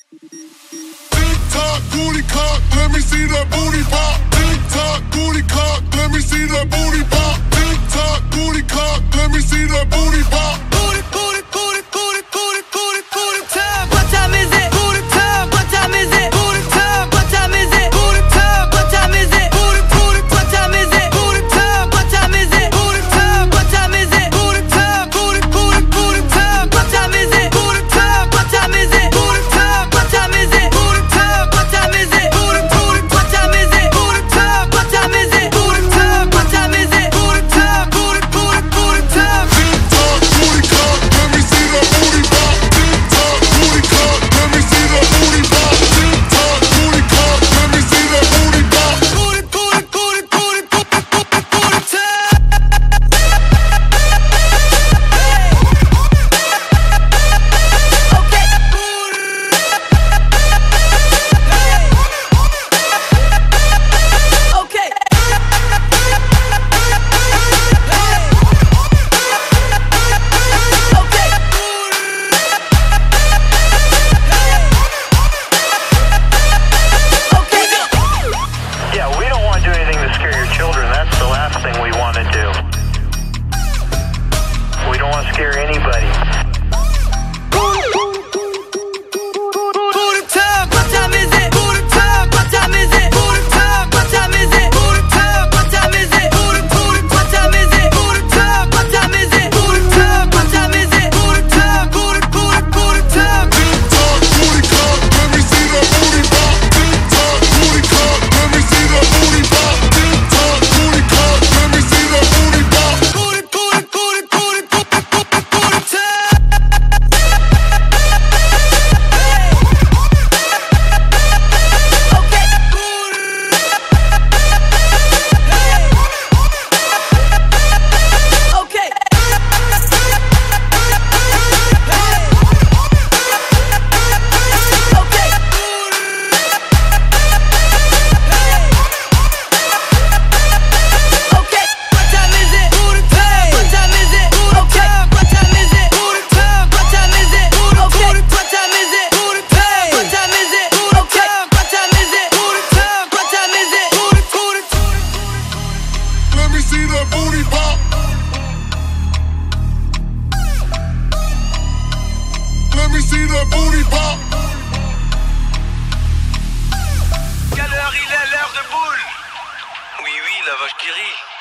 Tick-tock, booty cock, let me see that booty pop. Tick-tock, booty cock, let me see that booty pop. Tick-tock, booty cock, let me see that booty pop. Booty, booty, booty, booty, booty, booty, booty time. What time is it? Booty time. What time is it? Booty time. What time is it? Booty time. What time is it? Booty, booty. What time is it? Booty time. What time is it? Booty time. What time is it? Booty time. Booty, booty, booty time. What time is it? Booty time. What time is it? Booty time. What time is it? Booty time. What time is it? Booty, booty. What time is it? Booty time. What time is it? Booty time. What time is it? Booty time. Booty, booty, booty time. Tick-tock, booty cock, let me see that booty pop. Tick-tock, booty cock, let me see that booty pop. Tick-tock, booty cock, let me see that booty pop. Booty, booty, booty, booty, booty, booty, booty time. Okay. Okay. Yeah, we don't want to do anything to scare your children. That's the last thing we want to do. We don't want to scare anybody. Booty time. What time is it? Booty time. What time is it? Booty time. What time is it? Booty time. What time is it? Booty, booty. What time is it? Booty time. What time is it? Booty time. What time is it? Booty time. Booty, booty, booty time. Tick-tock, booty cock, let me see that booty pop. Tick-tock, booty cock, let me see that booty pop. Tick-tock, booty cock, let me see that booty pop. Booty, booty, booty, booty, booty, booty, booty time. Okay. Okay. Okay, what time is it? Booty time. What time is it? Booty time. What time is it? Booty time. What time is it? Okay, what time is it? Booty time. What time is it? Okay, what time is it? Booty time. What time is it? Booty, booty. Let me see that booty pop. Let me see that booty pop. Quelle heure il est? L'heure de boule. Oui, oui, la vache qui rit.